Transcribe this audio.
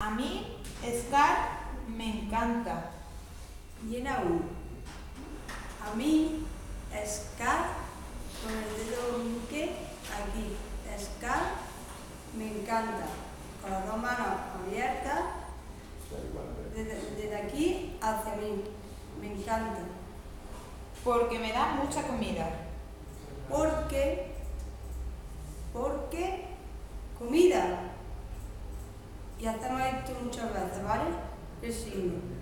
A mí, Scar, me encanta. Llena uno. A mí, Scar, con el dedo meñique aquí. Scar, me encanta. Con las dos manos abiertas, desde aquí hacia mí. Me encanta. Porque me da mucha comida. Porque, comida. Y hacemos esto muchas veces, ¿vale? El signo.